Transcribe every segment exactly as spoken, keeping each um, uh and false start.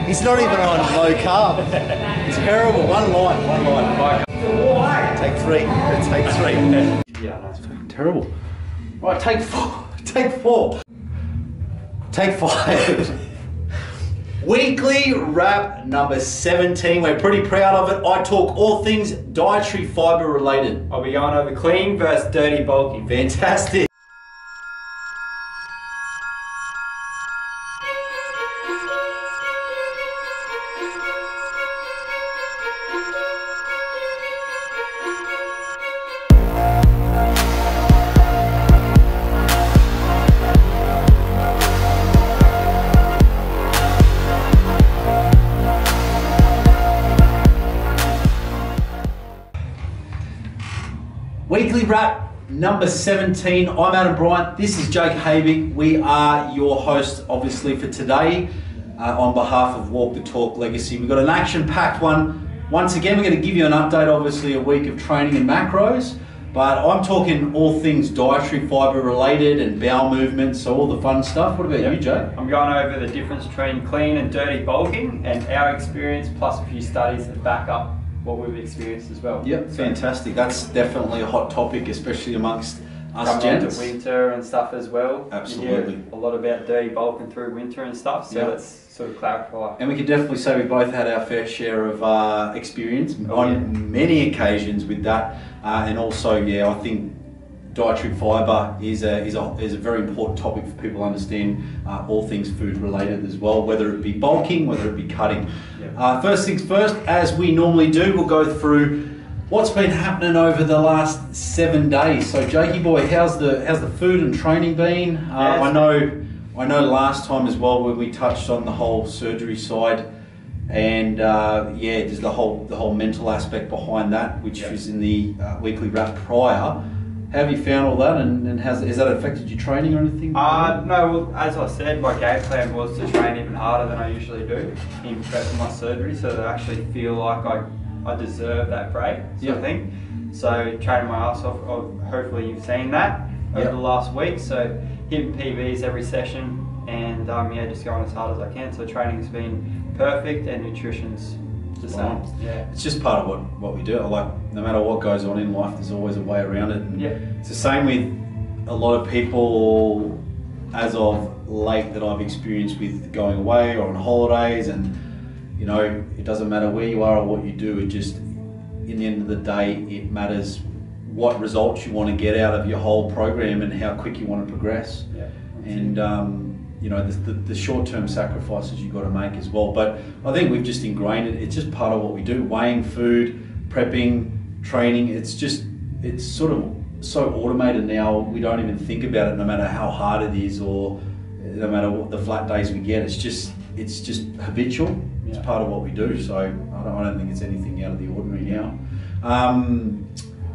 He's not even on low carb. It's terrible. One line, one line. Take three. Take three. Yeah, no, it's fucking terrible. Right, take four. Take four. Take five. Weekly wrap number seventeen. We're pretty proud of it. I talk all things dietary fiber related. I'll be going over clean versus dirty bulking. Fantastic. Weekly wrap number seventeen. I'm Adam Bryant. This is Jake Habig. We are your hosts, obviously, for today uh, on behalf of Walk the Talk Legacy. We've got an action-packed one. Once again, we're going to give you an update, obviously, a week of training and macros. But I'm talking all things dietary fiber related and bowel movements, so all the fun stuff. What about yep. you, Jake? I'm going over the difference between clean and dirty bulking and our experience, plus a few studies that back up what we've experienced as well. Yep, fantastic. That's definitely a hot topic, especially amongst us Coming gents. into winter and stuff as well. Absolutely. You hear a lot about dirty bulking through winter and stuff, so yep. let's sort of clarify. And we can definitely say we both had our fair share of uh, experience oh, on yeah. many occasions with that. Uh, and also, yeah, I think dietary fibre is a, is, a, is a very important topic for people to understand uh, all things food related as well, whether it be bulking, whether it be cutting. Yeah. Uh, first things first, as we normally do, we'll go through what's been happening over the last seven days. So, Jakey boy, how's the how's the food and training been? Uh, yeah, I know I know last time as well when we touched on the whole surgery side, and uh, yeah, there's the whole the whole mental aspect behind that, which yeah. was in the uh, weekly wrap prior. How have you found all that, and, and has, has that affected your training or anything? Uh, no, well, as I said, my game plan was to train even harder than I usually do in prep for my surgery, so that I actually feel like I, I deserve that break, sort yep. of thing. So training my ass off, hopefully you've seen that over yep. the last week. So hitting P Bs every session, and um, yeah, just going as hard as I can. So training's been perfect, and nutrition's the same. Wow. Yeah. It's just part of what, what we do. Like, no matter what goes on in life, there's always a way around it. And yeah. it's the same with a lot of people as of late that I've experienced with going away or on holidays, and you know, it doesn't matter where you are or what you do, it just, in the end of the day, it matters what results you want to get out of your whole program and how quick you want to progress. Yeah. And um, you know, the, the, the short-term sacrifices you've got to make as well. But I think we've just ingrained it. It's just part of what we do. Weighing food, prepping, training. It's just, it's sort of so automated now. We don't even think about it, no matter how hard it is or no matter what the flat days we get. It's just, it's just habitual. Yeah. It's part of what we do. So I don't, I don't think it's anything out of the ordinary now. Um,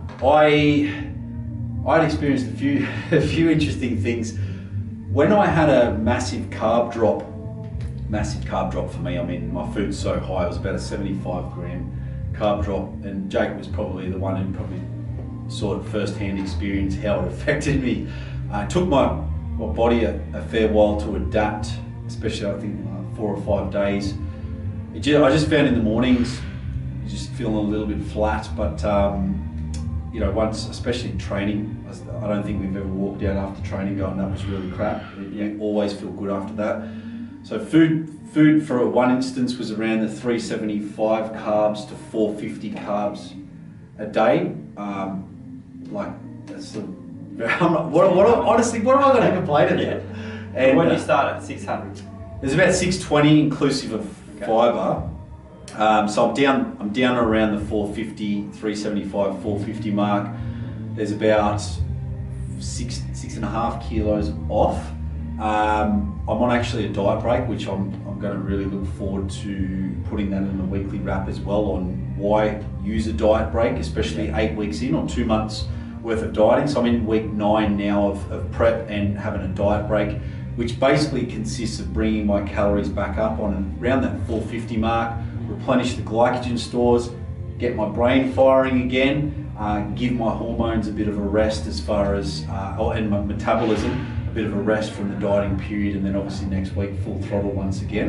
I, I'd experienced a few, a few interesting things. When I had a massive carb drop, massive carb drop for me, I mean, my food's so high, it was about a seventy-five gram carb drop, and Jake was probably the one who probably saw it firsthand experience how it affected me. Uh, it took my, my body a, a fair while to adapt, especially I think uh, four or five days. It just, I just found in the mornings, just feeling a little bit flat, but um, you know, once, especially in training, I don't think we've ever walked out after training going, that was really crap. You always feel good after that. So food, food for one instance was around the three seventy-five carbs to four fifty carbs a day. Um, like, that's the, I'm not, what, what, honestly, what am I going to complain about? Yeah. And when uh, you start at six hundred? There's about six twenty inclusive of okay. fibre. Um, so I'm down, I'm down around the four fifty, three seventy-five, four fifty mark. There's about six, six and a half kilos off. Um, I'm on actually a diet break, which I'm, I'm going to really look forward to putting that in the weekly wrap as well on why use a diet break, especially eight weeks in or two months worth of dieting. So I'm in week nine now of, of prep and having a diet break, which basically consists of bringing my calories back up on around that four fifty mark, replenish the glycogen stores, get my brain firing again, uh, give my hormones a bit of a rest as far as, uh, oh, and my metabolism, a bit of a rest from the dieting period, and then obviously next week full throttle once again.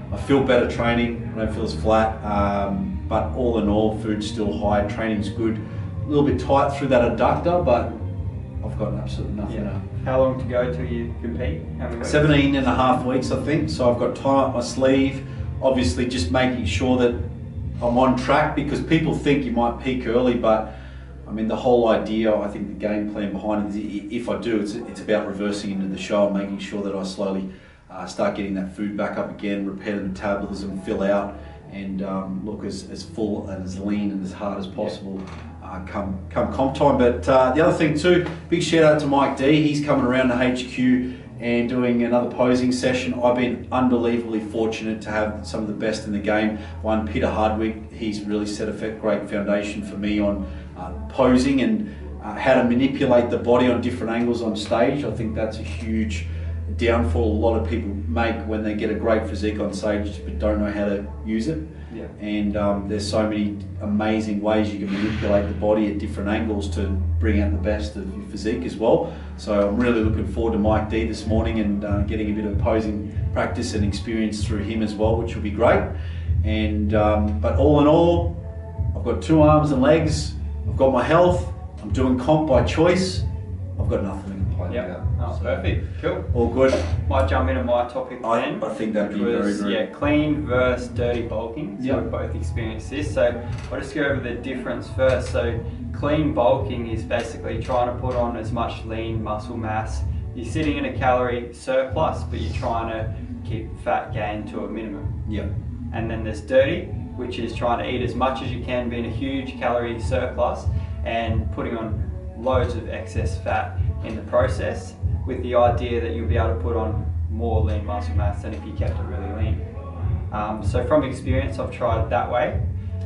I feel better training, I don't feel as flat, um, but all in all, food's still high, training's good. A little bit tight through that adductor, but I've got absolutely nothing. Yeah. How long to go till you compete? How many weeks? seventeen and a half weeks, I think, so I've got time up my sleeve. Obviously just making sure that I'm on track, because people think you might peak early, but I mean, the whole idea, I think the game plan behind it is, if I do, it's, it's about reversing into the show and making sure that I slowly uh, start getting that food back up again, repair the metabolism, fill out, and um, look as, as full and as lean and as hard as possible uh, come come comp time. But uh, the other thing too, big shout out to Mike D. He's coming around to H Q and doing another posing session. I've been unbelievably fortunate to have some of the best in the game. One, Peter Hardwick, he's really set a great foundation for me on uh, posing and uh, how to manipulate the body on different angles on stage. I think that's a huge downfall a lot of people make when they get a great physique on stage but don't know how to use it. Yeah. And um, there's so many amazing ways you can manipulate the body at different angles to bring out the best of your physique as well. So I'm really looking forward to Mike D this morning and uh, getting a bit of posing practice and experience through him as well, which will be great. And um, but all in all, I've got two arms and legs, I've got my health, I'm doing comp by choice, I've got nothing to complain Yep. about. Oh, perfect. Cool. All good. Might jump into my topic I, then. I think that'd be which very, was, very yeah, clean versus dirty bulking. So Yep. we've both experienced this. So I'll just go over the difference first. So clean bulking is basically trying to put on as much lean muscle mass. You're sitting in a calorie surplus, but you're trying to keep fat gain to a minimum. Yep. And then there's dirty, which is trying to eat as much as you can, being a huge calorie surplus, and putting on loads of excess fat in the process, with the idea that you'll be able to put on more lean muscle mass than if you kept it really lean. Um, so from experience, I've tried it that way,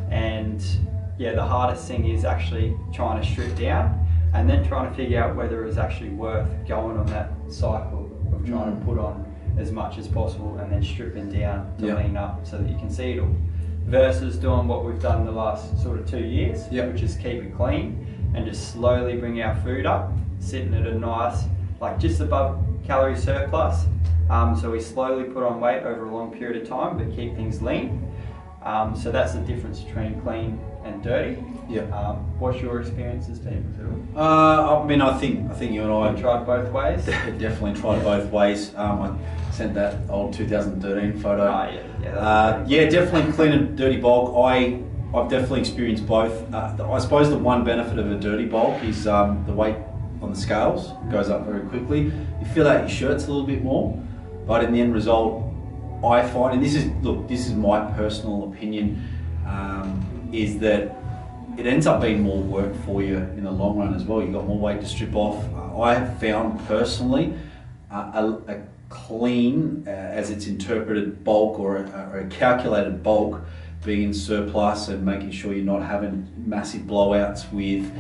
and yeah, the hardest thing is actually trying to strip down and then trying to figure out whether it's actually worth going on that cycle of trying to put on as much as possible and then stripping down to Yep. lean up so that you can see it all, versus doing what we've done the last sort of two years, Yep. which is keep it clean and just slowly bring our food up, sitting at a nice, like just above calorie surplus. Um, so we slowly put on weight over a long period of time, but keep things lean. Um, so that's the difference between clean and dirty. Yeah. Um, what's your experiences been with it all? Uh, I mean, I think I think you and I Have you tried both ways? definitely tried both ways. Um, I sent that old two thousand thirteen photo. Ah, yeah, yeah, that's Uh, okay. yeah, definitely clean and dirty bulk. I I've definitely experienced both. Uh, the- I suppose the one benefit of a dirty bulk is um, the weight on the scales goes up very quickly. You fill out your shirts a little bit more, but in the end result, I find, and this is look, this is my personal opinion, um, is that it ends up being more work for you in the long run as well. You've got more weight to strip off. Uh, I have found personally uh, a, a clean, uh, as it's interpreted, bulk or a, or a calculated bulk being in surplus and making sure you're not having massive blowouts with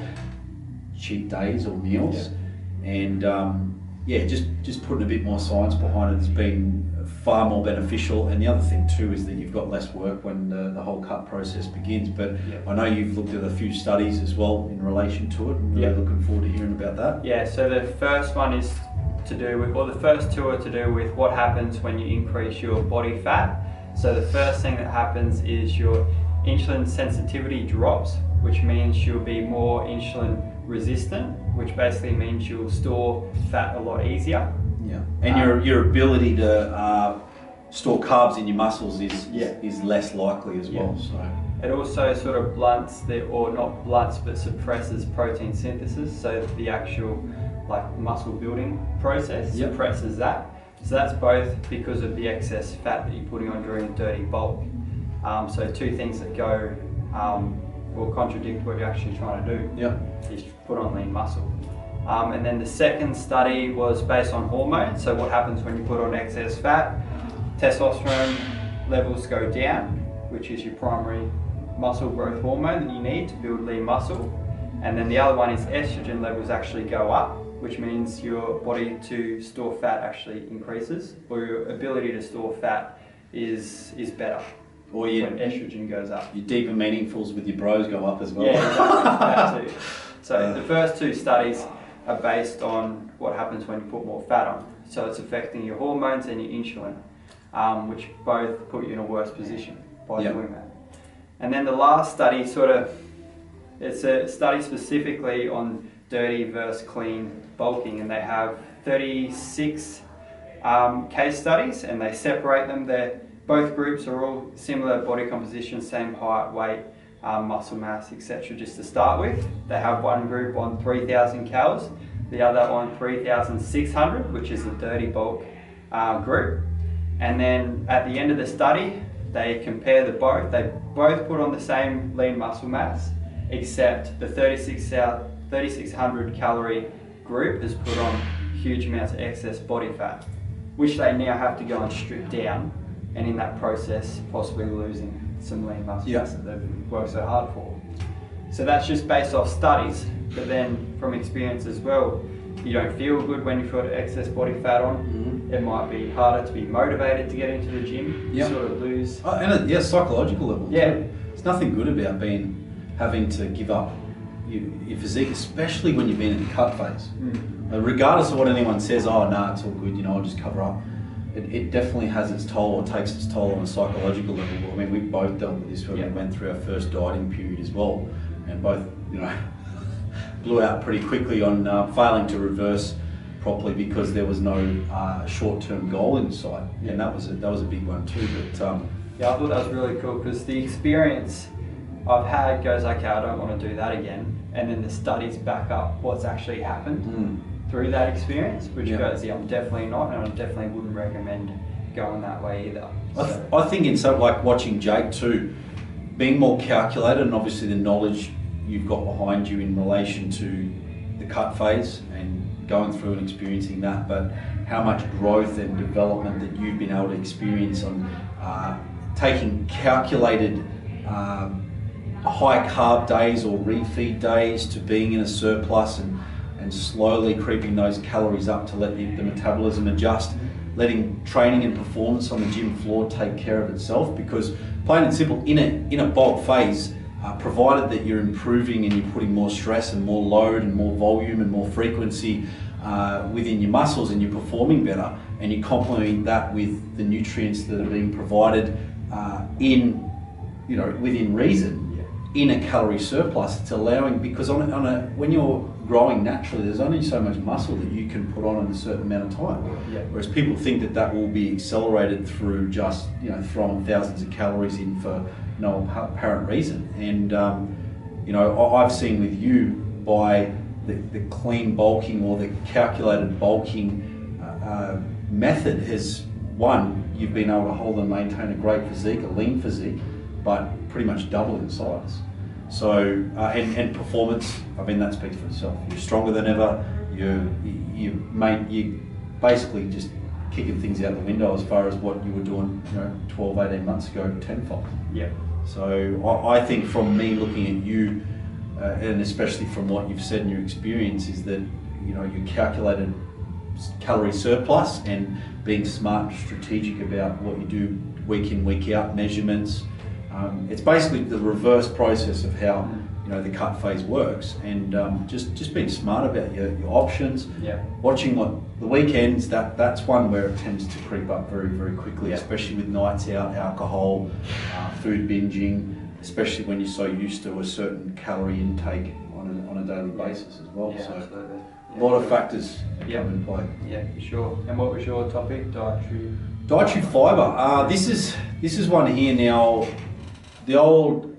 cheat days or meals. Yeah. And um, yeah, just, just putting a bit more science behind it has been far more beneficial. And the other thing too is that you've got less work when the, the whole cut process begins. But Yeah. I know you've looked at a few studies as well in relation to it. I'm really Yeah. looking forward to hearing about that. Yeah, so the first one is to do with, or the first two are to do with what happens when you increase your body fat. So the first thing that happens is your insulin sensitivity drops, which means you'll be more insulin resistant, which basically means you'll store fat a lot easier. Yeah, and um, your your ability to uh, store carbs in your muscles is Yeah. is less likely as Yeah. well. So It also sort of blunts the, or not blunts, but suppresses protein synthesis. So the actual like muscle building process Yep. suppresses that. So that's both because of the excess fat that you're putting on during a dirty bulk. Um, so two things that go um, will contradict what you're actually trying to do. yeah, Is put on lean muscle. Um, and then the second study was based on hormones. So what happens when you put on excess fat? Testosterone levels go down, which is your primary muscle growth hormone that you need to build lean muscle. And then the other one is estrogen levels actually go up, which means your body to store fat actually increases, or your ability to store fat is is better or your when estrogen goes up. your deeper meaningfuls with your bros go up as well. Yeah, exactly. That too. So the first two studies are based on what happens when you put more fat on. So it's affecting your hormones and your insulin. um, which both put you in a worse position by Yep. doing that. And then the last study sort of, it's a study specifically on dirty versus clean bulking, and they have thirty-six um, case studies, and they separate them. They're, both groups are all similar body composition, same height, weight, um, muscle mass, et cetera. Just to start with, they have one group on three thousand calories, the other on three thousand six hundred, which is the dirty bulk uh, group. And then at the end of the study, they compare the both. They both put on the same lean muscle mass, except the thirty-six hundred calorie group has put on huge amounts of excess body fat, which they now have to go and strip down, and in that process possibly losing some lean muscle Yeah. mass that they've worked so hard for. So that's just based off studies, but then from experience as well, you don't feel good when you've got excess body fat on. Mm-hmm. It might be harder to be motivated to get into the gym. Yeah. You sort of lose. Oh, and at, yeah, psychological level. Yeah. Too. There's nothing good about being having to give up your, your physique, especially when you've been in the cut phase. Mm. Uh, regardless of what anyone says, oh no, nah, it's all good, you know, I'll just cover up. It, it definitely has its toll, or takes its toll on a psychological level. I mean, we both dealt with this when Yeah. we went through our first dieting period as well, and both, you know, blew out pretty quickly on uh, failing to reverse properly because there was no uh, short-term goal in sight, Yeah. and that was a, that was a big one too. But um, Yeah, I thought that was really cool because the experience I've had goes, okay, I don't want to do that again. And then the studies back up what's actually happened mm, through that experience, which Yeah. goes, yeah, I'm definitely not, and I definitely wouldn't recommend going that way either. I, th- So, I think in something like watching Jake too, being more calculated, and obviously the knowledge you've got behind you in relation to the cut phase and going through and experiencing that, but how much growth and development that you've been able to experience on uh, taking calculated um, high carb days or refeed days to being in a surplus, and, and slowly creeping those calories up to let the, the metabolism adjust, letting training and performance on the gym floor take care of itself. Because plain and simple, in a, in a bulk phase, uh, provided that you're improving and you're putting more stress and more load and more volume and more frequency uh, within your muscles, and you're performing better, and you complement that with the nutrients that are being provided uh, in, you know, within reason, in a calorie surplus, it's allowing, because on a, on a when you're growing naturally, there's only so much muscle that you can put on in a certain amount of time. Yeah. Whereas people think that that will be accelerated through just, you know, throwing thousands of calories in for no apparent reason. And um, you know, I- I've seen with you, by the, the clean bulking or the calculated bulking uh, uh, method, has, one, you've been able to hold and maintain a great physique, a lean physique, but pretty much double in size. So, uh, and, and performance, I mean, that speaks for itself. You're stronger than ever. You're, you, you, mate, you basically just kicking things out the window as far as what you were doing, you know, twelve, eighteen months ago, tenfold. yeah. So I, I think from me looking at you, uh, and especially from what you've said in your experience, is that, you know, your calculated calorie surplus and being smart and strategic about what you do week in, week out, measurements. Um, it's basically the reverse process of how, you know, the cut phase works, and um, just just being smart about your, your options. Yeah. Watching what the weekends, that that's one where it tends to creep up very very quickly, Yeah. especially with nights out, alcohol, uh, food binging, especially when you're so used to a certain calorie intake on a, on a daily basis as well. Yeah, so absolutely. a Yeah. lot of factors Yeah. come into play. Yeah, for sure. And what was your topic? Dietary. Dietary fibre. Uh, this is this is one here now. The old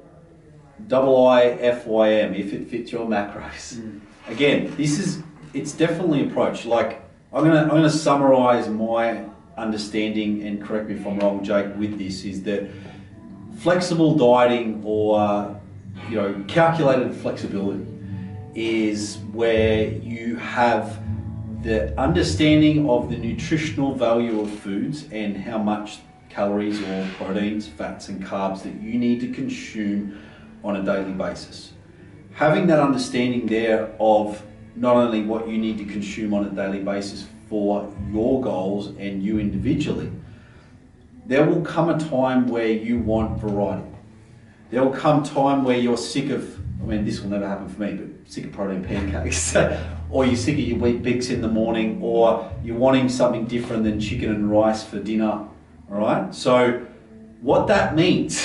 double I F Y M, if it fits your macros. Mm. Again, this is, it's definitely approach. Like, I'm gonna I'm gonna summarise my understanding, and correct me if I'm wrong, Jake, with this, is that flexible dieting, or uh, you know, calculated flexibility, is where you have the understanding of the nutritional value of foods and how much calories or proteins, fats and carbs that you need to consume on a daily basis. Having that understanding there of not only what you need to consume on a daily basis for your goals and you individually, there will come a time where you want variety. There will come a time where you're sick of, I mean, this will never happen for me, but sick of protein pancakes. Or you're sick of your Wheat Bix in the morning, or you're wanting something different than chicken and rice for dinner all right? So what that means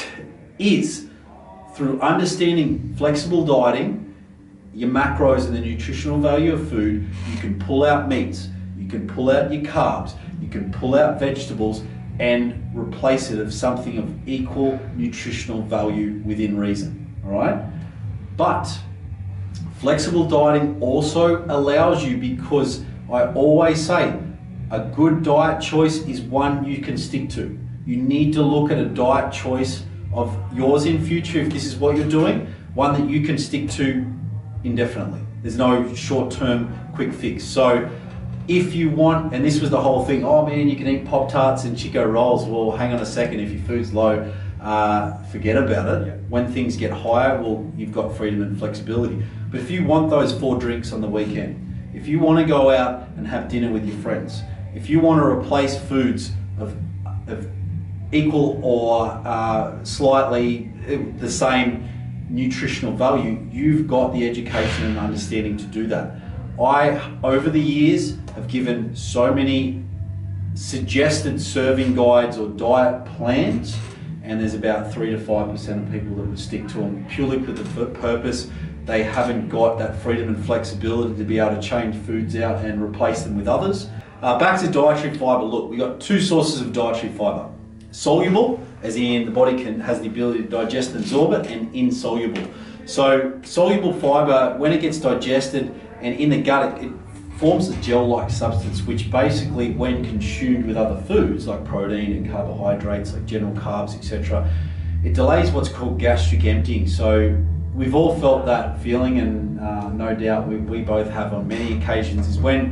is through understanding flexible dieting, your macros and the nutritional value of food, you can pull out meats, you can pull out your carbs, you can pull out vegetables and replace it with something of equal nutritional value within reason, all right? But flexible dieting also allows you, because I always say a good diet choice is one you can stick to. You need to look at a diet choice of yours in future, if this is what you're doing, one that you can stick to indefinitely. There's no short-term quick fix. So if you want, and this was the whole thing, oh man, you can eat Pop-Tarts and Chico rolls. Well, hang on a second, if your food's low, uh, forget about it. Yeah. When things get higher, well, you've got freedom and flexibility. But if you want those four drinks on the weekend, if you want to go out and have dinner with your friends, if you want to replace foods of, of equal or uh, slightly the same nutritional value, you've got the education and understanding to do that. I, over the years, have given so many suggested serving guides or diet plans, and there's about three to five percent of people that would stick to them purely for the purpose they haven't got that freedom and flexibility to be able to change foods out and replace them with others. Uh, back to dietary fiber. Look, we got two sources of dietary fiber: soluble, as in the body can has the ability to digest and absorb it, and insoluble. So soluble fiber, when it gets digested and in the gut, it, it forms a gel-like substance, which basically, when consumed with other foods like protein and carbohydrates, like general carbs, et cetera, it delays what's called gastric emptying. So we've all felt that feeling, and uh, no doubt we, we both have on many occasions, is when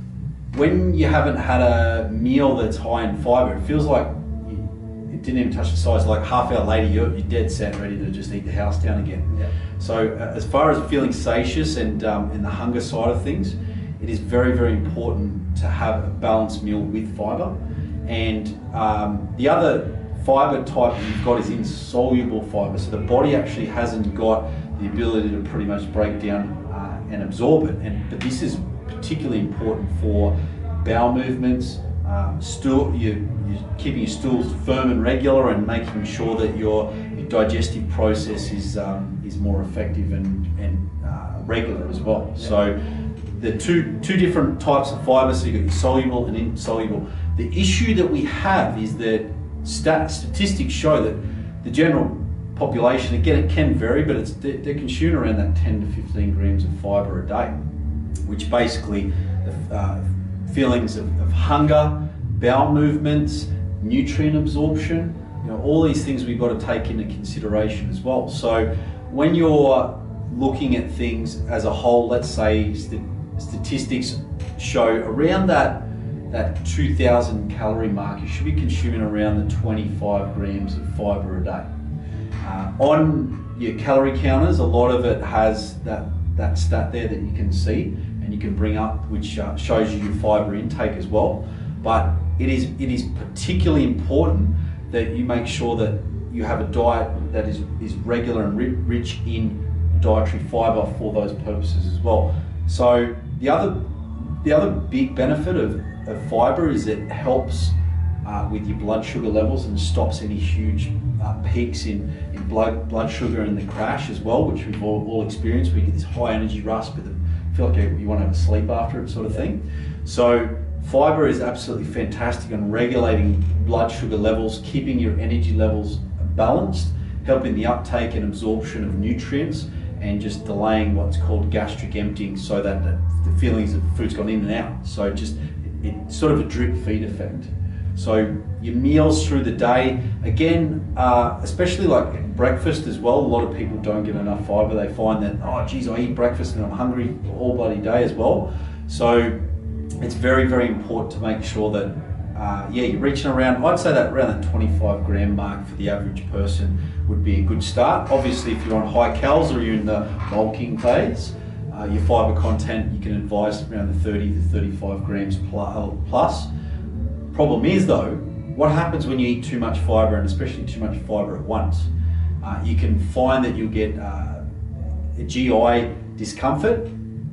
when you haven't had a meal that's high in fiber, it feels like you, it didn't even touch the sides. Like half hour later, you're, you're dead set, ready to just eat the house down again. Yeah. So uh, as far as feeling satious and, um, and the hunger side of things, it is very, very important to have a balanced meal with fiber. And um, the other fiber type you've got is insoluble fiber. So the body actually hasn't got the ability to pretty much break down uh, and absorb it. And but this is particularly important for bowel movements, um, stool, you, you're keeping your stools firm and regular, and making sure that your, your digestive process is um, is more effective and, and uh, regular as well. Yeah. So the two two different types of fiber, so you've got your soluble and insoluble. The issue that we have is that stat, statistics show that the general population, again, it can vary, but it's they're, they're consuming around that ten to fifteen grams of fiber a day, which basically uh, feelings of, of hunger, bowel movements, nutrient absorption, you know, all these things we've got to take into consideration as well. So when you're looking at things as a whole, let's say st statistics show around that that two thousand calorie mark, you should be consuming around the twenty-five grams of fiber a day. Uh, on your calorie counters, a lot of it has that, that stat there that you can see and you can bring up, which uh, shows you your fiber intake as well. But it is, it is particularly important that you make sure that you have a diet that is, is regular and ri rich in dietary fiber for those purposes as well. So the other, the other big benefit of, of fiber is it helps uh, with your blood sugar levels and stops any huge uh, peaks in, in blood, blood sugar and the crash as well, which we've all, all experienced. We get this high energy rush, but the, feel like you, you want to have a sleep after it sort of thing. So fiber is absolutely fantastic on regulating blood sugar levels, keeping your energy levels balanced, helping the uptake and absorption of nutrients, and just delaying what's called gastric emptying, so that the, the feelings of food's gone in and out. So just it, it's sort of a drip feed effect. So your meals through the day, again, uh, especially like breakfast as well, a lot of people don't get enough fiber. They find that, oh geez, I eat breakfast and I'm hungry all bloody day as well. So it's very, very important to make sure that, uh, yeah, you're reaching around, I'd say that around the twenty-five gram mark for the average person would be a good start. Obviously, if you're on high calories or you're in the bulking phase, uh, your fiber content, you can advise around the thirty to thirty-five grams plus. Problem is though, what happens when you eat too much fiber, and especially too much fiber at once? Uh, you can find that you'll get uh, a G I discomfort,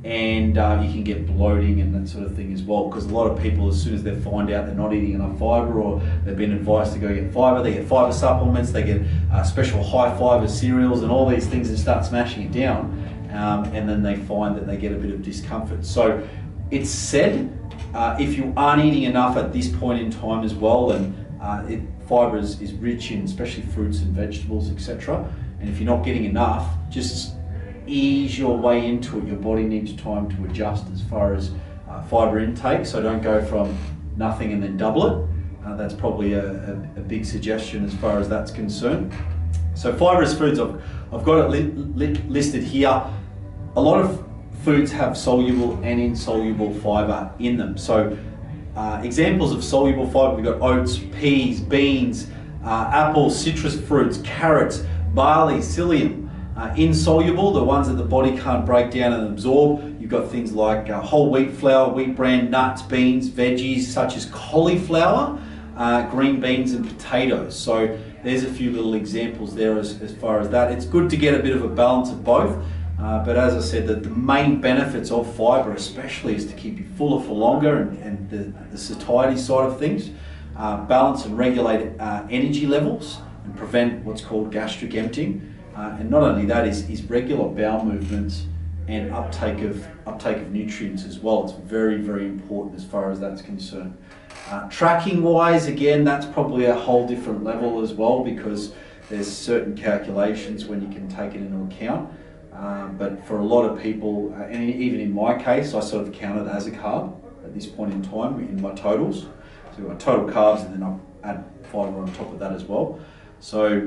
and uh, you can get bloating and that sort of thing as well, because a lot of people, as soon as they find out they're not eating enough fibre, or they've been advised to go get fibre, they get fibre supplements, they get uh, special high fibre cereals and all these things, and start smashing it down, um, and then they find that they get a bit of discomfort. So it's said, uh, if you aren't eating enough at this point in time as well, then uh, it, fibre is, is rich in especially fruits and vegetables, et cetera. And if you're not getting enough, just ease your way into it. Your body needs time to adjust as far as uh, fibre intake, so don't go from nothing and then double it. Uh, that's probably a, a, a big suggestion as far as that's concerned. So fibrous foods, I've, I've got it li li listed here. A lot of foods have soluble and insoluble fibre in them. So uh, examples of soluble fibre, we've got oats, peas, beans, uh, apples, citrus fruits, carrots, barley, psyllium. Uh, insoluble, the ones that the body can't break down and absorb, you've got things like uh, whole wheat flour, wheat bran, nuts, beans, veggies such as cauliflower, uh, green beans and potatoes. So there's a few little examples there as, as far as that. It's good to get a bit of a balance of both, uh, but as I said, the, the main benefits of fibre especially is to keep you fuller for longer, and, and the, the satiety side of things, uh, balance and regulate uh, energy levels and prevent what's called gastric emptying. Uh, and not only that, is, is regular bowel movements and uptake of uptake of nutrients as well. It's very, very important as far as that's concerned. Uh, tracking wise, again, that's probably a whole different level as well, because there's certain calculations when you can take it into account. Um, but for a lot of people, uh, and even in my case, I sort of count it as a carb at this point in time in my totals. So my total carbs, and then I add fibre on top of that as well. So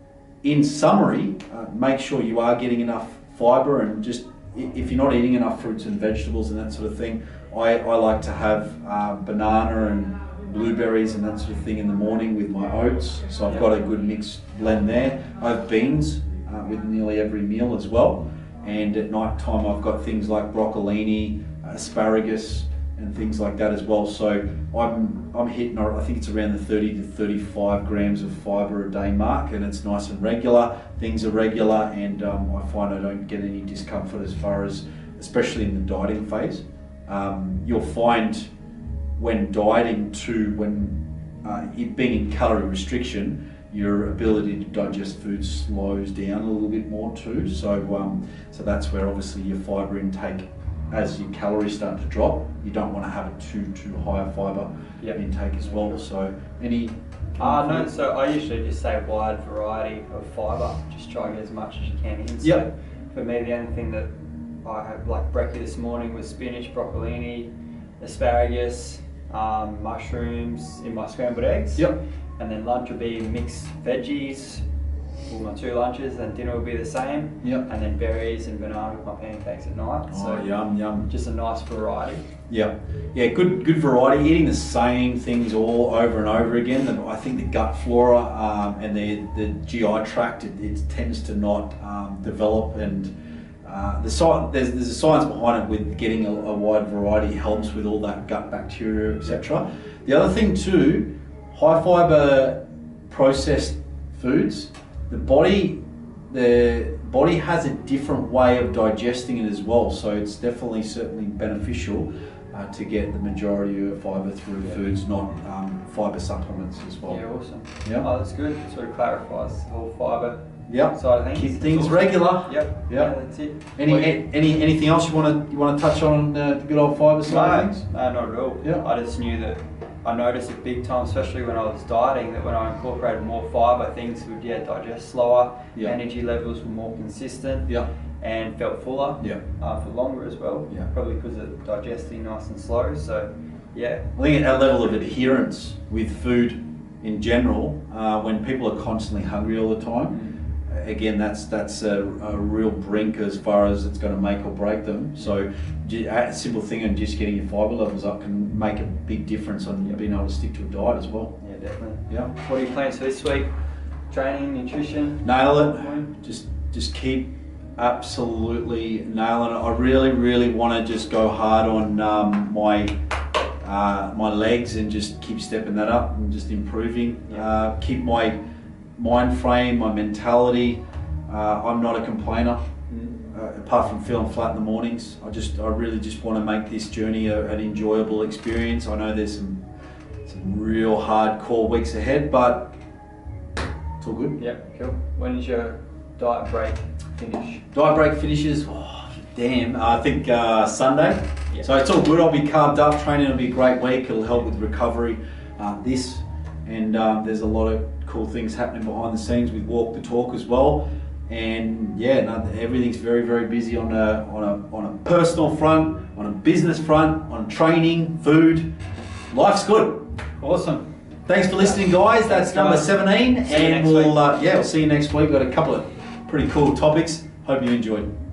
in summary, uh, make sure you are getting enough fibre, and just if you're not eating enough fruits and vegetables and that sort of thing, I, I like to have uh, banana and blueberries and that sort of thing in the morning with my oats. So I've Yep. got a good mixed blend there. I have beans uh, with nearly every meal as well. And at night time I've got things like broccolini, asparagus, and things like that as well. So I'm I'm hitting, I think it's around the thirty to thirty-five grams of fibre a day mark, and it's nice and regular. Things are regular, and um, I find I don't get any discomfort as far as, especially in the dieting phase. Um, you'll find when dieting too, when uh, it being in calorie restriction, your ability to digest food slows down a little bit more too. So um, so that's where obviously your fibre intake, as your calories start to drop, you don't want to have a too too high a fibre Yep. intake as well. So any Uh, no, so I usually just say wide variety of fibre, just try and get as much as you can in. So Yep. for me, the only thing that I had like brekkie this morning was spinach, broccolini, asparagus, um, mushrooms in my scrambled eggs. Yep. And then lunch will be mixed veggies, all my two lunches, and dinner will be the same. Yep. And then berries and banana with my pancakes at night. Oh, So yum yum. just a nice variety. Yeah, yeah, good good variety. Eating the same things all over and over again. And I think the gut flora um, and the the G I tract, it, it tends to not um, develop, and uh, the sci there's there's a science behind it with getting a, a wide variety helps with all that gut bacteria, et cetera. The other thing too, high fibre processed foods, the body the body has a different way of digesting it as well. So it's definitely certainly beneficial uh, to get the majority of fibre through Yeah. foods, not um, fibre supplements as well. Yeah, awesome. Yeah. Oh, that's good. It sort of clarifies the whole fibre Yeah. side of things. Keep things Awesome. regular. Yep. Yeah. that's it. Any Well, any anything else you want to you want to touch on uh, the good old fibre side of No, things? no, not at all. Yeah. I just knew that I noticed it big time, especially when I was dieting, that when I incorporated more fibre, things would yeah, digest slower, Yeah. energy levels were more consistent, Yeah. and felt fuller Yeah. uh, for longer as well. Yeah. Probably because of digesting nice and slow. So, yeah. I think our level of adherence with food in general, uh, when people are constantly hungry all the time, again, that's that's a, a real brink as far as it's going to make or break them. So ju- a simple thing and just getting your fibre levels up can make a big difference on Yep. being able to stick to a diet as well. Yeah, definitely. Yeah. What are your plans for this week? Training, nutrition? Nail it. Just just keep absolutely nailing it. I really, really want to just go hard on um, my uh, my legs and just keep stepping that up and just improving. Yeah. Uh, keep my mind frame, my mentality. Uh, I'm not a complainer. Mm. uh, apart from feeling flat in the mornings. I just, I really just want to make this journey a, an enjoyable experience. I know there's some, some real hardcore weeks ahead, but it's all good. Yep, cool. When is your diet break finish? Diet break finishes, oh, damn, I think uh, Sunday. Yep. So it's all good. I'll be carved up. Training will be a great week. It'll help with recovery. Uh, this, and um, there's a lot of cool things happening behind the scenes with Walk the Talk as well. And yeah, no, everything's very, very busy on a, on a on a personal front, on a business front, on training, food. Life's good. Awesome. Thanks for listening, guys. That's Thanks, number guys. seventeen, See you and next we'll week. uh, yeah, we'll see you next week. We've got a couple of pretty cool topics. Hope you enjoyed.